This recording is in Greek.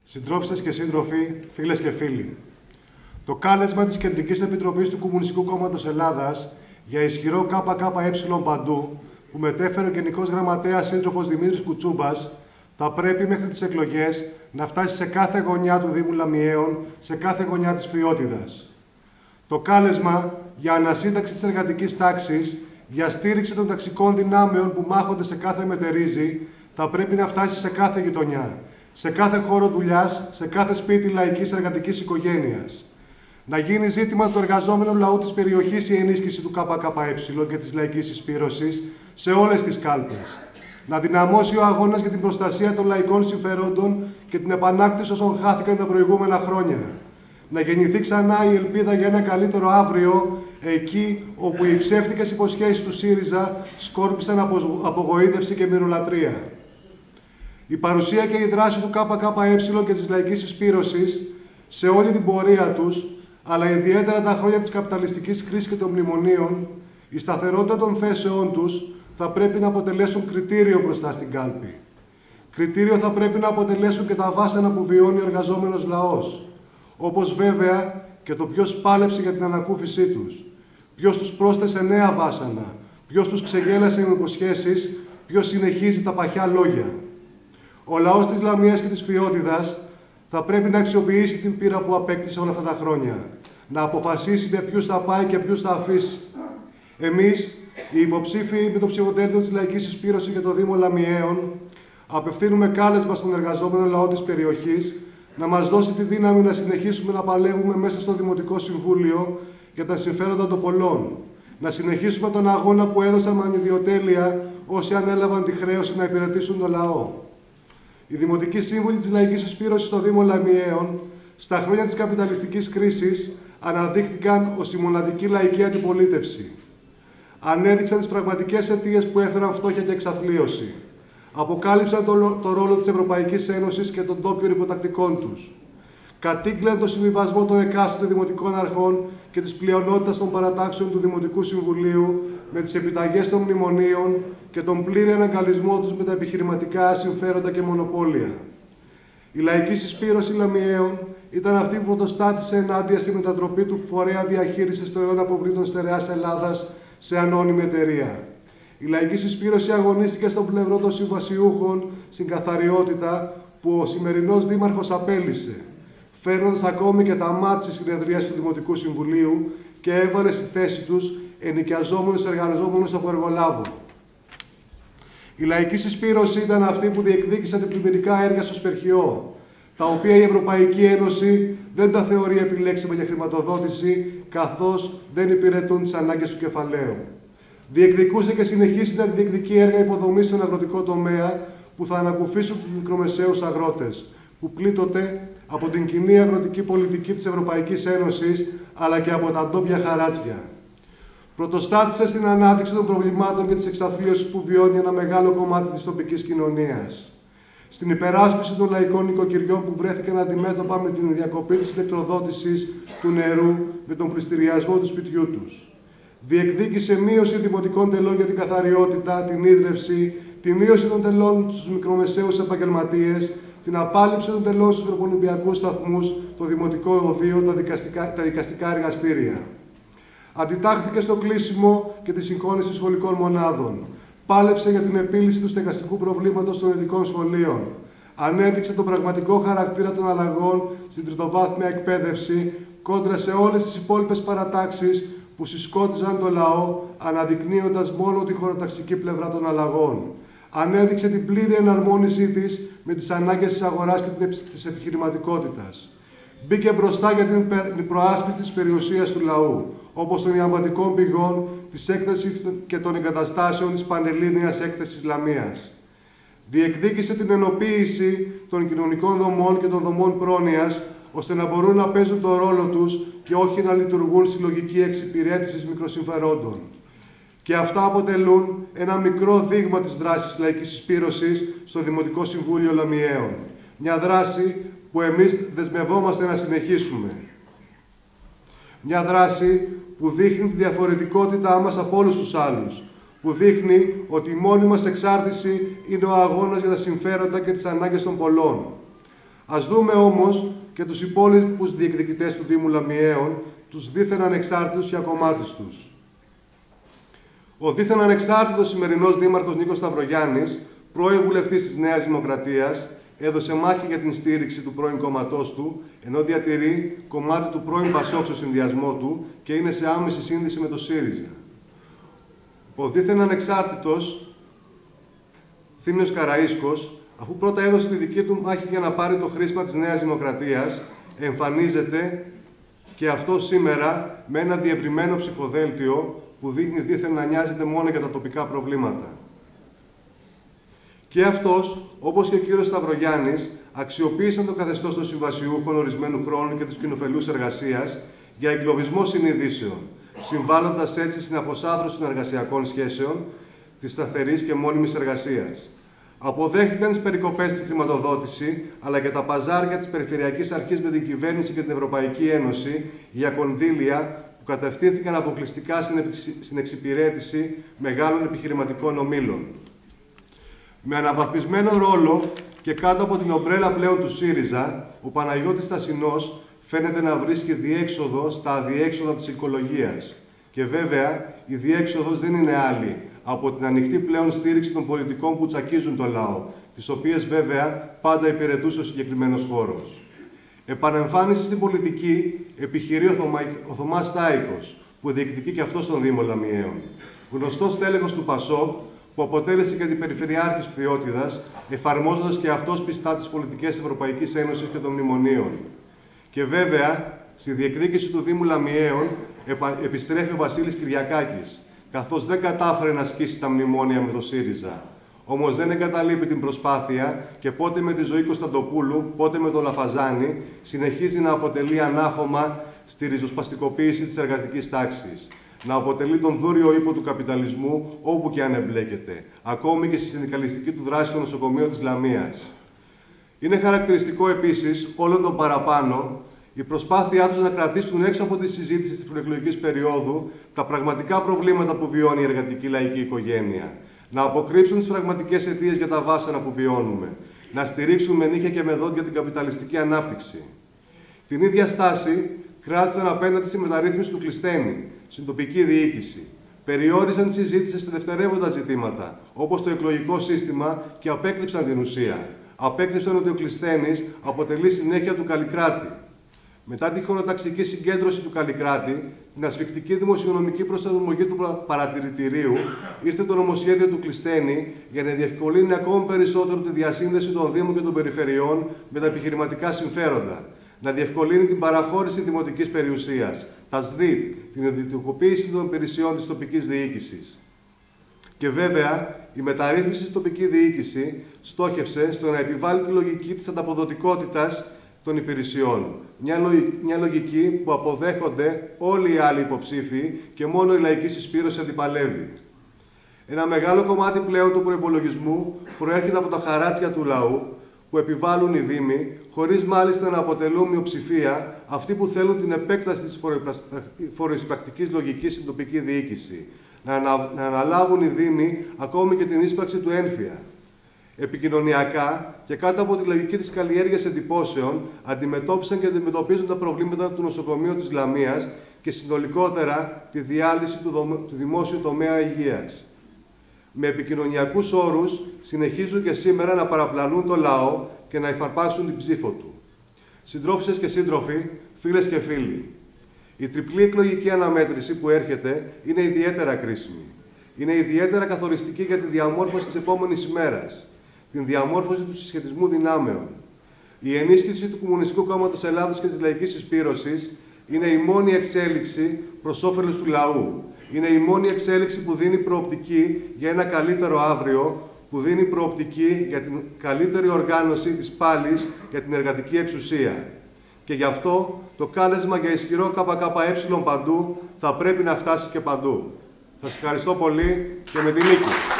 Συντρόφισσες και σύντροφοι, φίλες και φίλοι, το κάλεσμα της Κεντρικής Επιτροπής του Κομμουνιστικού Κόμματος Ελλάδας για ισχυρό ΚΚΕ παντού, που μετέφερε ο Γενικός Γραμματέας σύντροφος Δημήτρης Κουτσούμπας, θα πρέπει μέχρι τις εκλογές να φτάσει σε κάθε γωνιά του Δήμου Λαμιαίων, σε κάθε γωνιά της Φθιώτιδας. Το κάλεσμα για ανασύνταξη της εργατικής τάξης, για στήριξη των ταξικών δυνάμεων που μάχονται σε κάθε μετερίζη, θα πρέπει να φτάσει σε κάθε γειτονιά, σε κάθε χώρο δουλειάς, σε κάθε σπίτι λαϊκής εργατικής οικογένειας. Να γίνει ζήτημα του εργαζόμενου λαού της περιοχής η ενίσχυση του ΚΚΕ και της λαϊκής συσπήρωσης σε όλες τις κάλπες. Να δυναμώσει ο αγώνας για την προστασία των λαϊκών συμφερόντων και την επανάκτηση όσων χάθηκαν τα προηγούμενα χρόνια. Να γεννηθεί ξανά η ελπίδα για ένα καλύτερο αύριο, εκεί όπου οι ψεύτικες υποσχέσεις του ΣΥΡΙΖΑ σκόρπισαν απογοήτευση και μυρολατρεία. Η παρουσία και η δράση του ΚΚΕ και της λαϊκής συσπήρωσης σε όλη την πορεία τους, αλλά ιδιαίτερα τα χρόνια της καπιταλιστικής κρίσης και των μνημονίων, η σταθερότητα των θέσεών τους θα πρέπει να αποτελέσουν κριτήριο μπροστά στην κάλπη. Κριτήριο θα πρέπει να αποτελέσουν και τα βάσανα που βιώνει ο εργαζόμενος λαός, όπως βέβαια και το ποιος πάλεψε για την ανακούφισή τους, ποιος τους πρόσθεσε νέα βάσανα, ποιος τους ξεγέλασε με υποσχέσεις, ποιος συνεχίζει τα παχιά λόγια. Ο λαός της Λαμίας και της Φθιώτιδας θα πρέπει να αξιοποιήσει την πείρα που απέκτησε όλα αυτά τα χρόνια, να αποφασίσει με ποιους θα πάει και ποιους θα αφήσει. Εμείς, οι υποψήφοι με το ψηφοδέλτιο της λαϊκής συσπήρωσης για το Δήμο Λαμιαίων, απευθύνουμε κάλεσμα στον εργαζόμενο λαό της περιοχής να μας δώσει τη δύναμη να συνεχίσουμε να παλεύουμε μέσα στο Δημοτικό Συμβούλιο για τα συμφέροντα των πολλών. Να συνεχίσουμε τον αγώνα που έδωσαν με ανιδιοτέλεια όσοι ανέλαβαν τη χρέωση να υπηρετήσουν τον λαό. Οι Δημοτικοί Σύμβουλοι της Λαϊκής Συσπήρωσης στο Δήμο Λαμιαίων, στα χρόνια της καπιταλιστικής κρίσης, αναδείχθηκαν ως η μοναδική λαϊκή αντιπολίτευση. Ανέδειξαν τις πραγματικές αιτίες που έφεραν φτώχεια και εξαθλίωση. Αποκάλυψαν το ρόλο της Ευρωπαϊκής Ένωσης και των τόπιων υποτακτικών τους. Κατήγγειλαν το συμβιβασμό των εκάστοτε δημοτικών αρχών και της πλειονότητας των παρατάξεων του Δημοτικού Συμβουλίου με τις επιταγές των μνημονίων και τον πλήρη αναγκαλισμό τους με τα επιχειρηματικά συμφέροντα και μονοπόλια. Η λαϊκή συσπήρωση Λαμιαίων ήταν αυτή που πρωτοστάτησε ενάντια στη μετατροπή του φορέα διαχείρισης των αποβλήτων στερεάς Ελλάδας σε ανώνυμη εταιρεία. Η λαϊκή συσπήρωση αγωνίστηκε στον πλευρό των συμβασιούχων στην καθαριότητα που ο σημερινός δήμαρχος απέλυσε, φέρνοντας ακόμη και τα μάτια στις συνεδρίες του Δημοτικού Συμβουλίου και έβαλε στη θέση τους ενοικιαζόμενους εργαζόμενους από εργολάβο. Η λαϊκή συσπήρωση ήταν αυτή που διεκδίκησε την πλημμυρικά έργα στο Σπερχιό, τα οποία η Ευρωπαϊκή Ένωση δεν τα θεωρεί επιλέξιμα για χρηματοδότηση, καθώς δεν υπηρετούν τις ανάγκες του κεφαλαίου. Διεκδικούσε και συνεχίζει να διεκδικεί έργα υποδομής στον αγροτικό τομέα που θα ανακουφίσουν τους μικρομεσαίους αγρότες, που πλήττονται από την κοινή αγροτική πολιτική της Ευρωπαϊκής Ένωσης, αλλά και από τα ντόπια χαράτσια. Πρωτοστάτησε στην ανάδειξη των προβλημάτων και της εξαθλίωσης που βιώνει ένα μεγάλο κομμάτι της τοπικής κοινωνίας. Στην υπεράσπιση των λαϊκών νοικοκυριών που βρέθηκαν αντιμέτωπα με την διακοπή της ηλεκτροδότησης του νερού με τον πληστηριασμό του σπιτιού τους. Διεκδίκησε μείωση δημοτικών τελών για την καθαριότητα, την ίδρυυση, τη μείωση των τελών στους μικρομεσαίους επαγγελματίες, την απάλληψη των τελών στους Ολυμπιακούς σταθμούς, το δημοτικό οδείο, τα δικαστικά εργαστήρια. Αντιτάχθηκε στο κλείσιμο και τη συγχώνευση σχολικών μονάδων. Πάλεψε για την επίλυση του στεγαστικού προβλήματος των ειδικών σχολείων. Ανέδειξε τον πραγματικό χαρακτήρα των αλλαγών στην τριτοβάθμια εκπαίδευση κόντρα σε όλες τις υπόλοιπες παρατάξεις που συσκότιζαν το λαό, αναδεικνύοντας μόνο τη χωροταξική πλευρά των αλλαγών. Ανέδειξε την πλήρη εναρμόνισή της με τις ανάγκες της αγοράς και της επιχειρηματικότητας. Μπήκε μπροστά για την προάσπιση της περιουσίας του λαού, όπως των ιαμβατικών πηγών, της έκθεσης και των εγκαταστάσεων της Πανελλήνιας Έκθεσης Λαμίας. Διεκδίκησε την ενοποίηση των κοινωνικών δομών και των δομών πρόνοιας, ώστε να μπορούν να παίζουν τον ρόλο τους και όχι να λειτουργούν στη λογική εξυπηρέτησης μικροσυμφερόντων. Και αυτά αποτελούν ένα μικρό δείγμα της δράσης λαϊκής συσπήρωσης στο Δημοτικό Συμβούλιο Λαμιαίων. Μια δράση που εμείς δεσμευόμαστε να συνεχίσουμε. Μια δράση που δείχνει τη διαφορετικότητά μας από όλους τους άλλους, που δείχνει ότι η μόνη μας εξάρτηση είναι ο αγώνας για τα συμφέροντα και τις ανάγκες των πολλών. Ας δούμε όμως και τους υπόλοιπους διεκδικητές του Δήμου Λαμιαίων, τους δίθεν ανεξάρτητους και ακομμάτιστους. Ο δίθεν ανεξάρτητος σημερινός δήμαρχος Νίκος Σταυρογιάννης, πρώην βουλευτής της Νέας Δημοκρατίας, έδωσε μάχη για την στήριξη του πρώην κόμματός του, ενώ διατηρεί κομμάτι του πρώην Πασόκ στο συνδυασμό του και είναι σε άμεση σύνδεση με το ΣΥΡΙΖΑ. Ο δίθεν ανεξάρτητος Θήμιος Καραΐσκος, αφού πρώτα έδωσε τη δική του μάχη για να πάρει το χρήσμα της Νέας Δημοκρατίας, εμφανίζεται και αυτό σήμερα με ένα διευρυμένο ψηφοδέλτιο που δείχνει δίθεν να νοιάζεται μόνο για τα τοπικά προβλήματα. Και αυτός, όπως και ο κύριος Σταυρογιάννης, αξιοποίησαν το καθεστώς των συμβασιούχων ορισμένου χρόνου και της κοινοφελούς εργασίας για εγκλωβισμό συνειδήσεων, συμβάλλοντας έτσι στην αποσάθρωση των εργασιακών σχέσεων, της σταθερής και μόνιμης εργασίας. Αποδέχτηκαν τις περικοπές στη χρηματοδότηση, αλλά και τα παζάρια της Περιφερειακής Αρχής με την κυβέρνηση και την Ευρωπαϊκή Ένωση για κονδύλια που κατευθύνθηκαν αποκλειστικά στην εξυπηρέτηση μεγάλων επιχειρηματικών ομίλων. Με αναβαθμισμένο ρόλο και κάτω από την ομπρέλα πλέον του ΣΥΡΙΖΑ, ο Παναγιώτης Στασινός φαίνεται να βρίσκει διέξοδο στα αδιέξοδα της οικολογίας. Και βέβαια, η διέξοδος δεν είναι άλλη από την ανοιχτή πλέον στήριξη των πολιτικών που τσακίζουν το λαό, τις οποίες βέβαια πάντα υπηρετούσε ο συγκεκριμένος χώρος. Επανεμφάνιση στην πολιτική επιχειρεί ο Θωμάς Στάικος, που διεκδικεί και αυτό στον Δήμο Λαμιαίων. Γνωστός τέλεχος του ΠΑΣΟΚ, που αποτέλεσε και την Περιφερειάρχης Φθιώτιδας, εφαρμόζοντας και αυτός πιστά τις πολιτικές Ευρωπαϊκής Ένωσης και των Μνημονίων. Και βέβαια, στη διεκδίκηση του Δήμου Λαμιαίων επιστρέφει ο Βασίλης Κυριακάκης, καθώς δεν κατάφερε να ασκήσει τα μνημόνια με το ΣΥΡΙΖΑ. Όμως δεν εγκαταλείπει την προσπάθεια και πότε με τη Ζωή Κωνσταντοπούλου, πότε με τον Λαφαζάνη, συνεχίζει να αποτελεί ανάχωμα στη ριζοσπαστικοποίηση της εργατικής τάξης. Να αποτελεί τον δούριο ύπο του καπιταλισμού όπου και αν εμπλέκεται, ακόμη και στη συνδικαλιστική του δράση στο νοσοκομείο της Λαμίας. Είναι χαρακτηριστικό επίσης όλων των παραπάνω η προσπάθειά τους να κρατήσουν έξω από τη συζήτηση της προεκλογικής περίοδου τα πραγματικά προβλήματα που βιώνει η εργατική λαϊκή οικογένεια. Να αποκρύψουν τις πραγματικές αιτίες για τα βάσανα που βιώνουμε. Να στηρίξουν με νύχια και με δόντια την καπιταλιστική ανάπτυξη. Την ίδια στάση κράτησαν απέναντι στη μεταρρύθμιση του Κλεισθένη, στην τοπική διοίκηση. Περιόρισαν τη συζήτηση σε δευτερεύοντα ζητήματα, όπως το εκλογικό σύστημα, και απέκρυψαν την ουσία. Απέκρυψαν ότι ο Κλεισθένης αποτελεί συνέχεια του Καλλικράτη. Μετά τη χωροταξική συγκέντρωση του Καλλικράτη, την ασφικτική δημοσιονομική προσαρμογή του παρατηρητηρίου, ήρθε το νομοσχέδιο του Κλεισθένη για να διευκολύνει ακόμη περισσότερο τη διασύνδεση των Δήμων και των Περιφερειών με τα επιχειρηματικά συμφέροντα. Να διευκολύνει την παραχώρηση δημοτικής περιουσίας, τα ΣΔΙΤ, την ιδιωτικοποίηση των υπηρεσιών της τοπικής διοίκησης. Και βέβαια, η μεταρρύθμιση στην τοπική διοίκηση στόχευσε στο να επιβάλλει τη λογική της ανταποδοτικότητας των υπηρεσιών. Μια λογική που αποδέχονται όλοι οι άλλοι υποψήφοι και μόνο η λαϊκή συσπήρωση αντιπαλεύει. Ένα μεγάλο κομμάτι πλέον του προϋπολογισμού προέρχεται από τα χαράτσια του λαού που επιβάλλουν οι Δήμοι, χωρίς μάλιστα να αποτελούν μειοψηφία αυτοί που θέλουν την επέκταση της φοροεισπρακτικής λογικής στην τοπική διοίκηση. Να αναλάβουν οι Δήμοι ακόμη και την ίσπραξη του ένφια. Επικοινωνιακά και κάτω από τη λογική της καλλιέργειας εντυπώσεων, αντιμετώπισαν και αντιμετωπίζουν τα προβλήματα του νοσοκομείου της Λαμίας και συνολικότερα τη διάλυση του δημόσιου τομέα υγείας. Με επικοινωνιακούς όρους συνεχίζουν και σήμερα να παραπλανούν το λαό και να υφαρπάξουν την ψήφο του. Συντρόφισσες και σύντροφοι, φίλες και φίλοι, η τριπλή εκλογική αναμέτρηση που έρχεται είναι ιδιαίτερα κρίσιμη. Είναι ιδιαίτερα καθοριστική για τη διαμόρφωση της επόμενης ημέρας, την διαμόρφωση του συσχετισμού δυνάμεων. Η ενίσχυση του Κομμουνιστικού Κόμματος Ελλάδος και της Λαϊκής Συσπήρωσης είναι η μόνη εξέλιξη προς όφελος του λαού. Είναι η μόνη εξέλιξη που δίνει προοπτική για ένα καλύτερο αύριο, που δίνει προοπτική για την καλύτερη οργάνωση της πάλης για την εργατική εξουσία. Και γι' αυτό το κάλεσμα για ισχυρό ΚΚΕ παντού θα πρέπει να φτάσει και παντού. Σας ευχαριστώ πολύ και με την νίκη.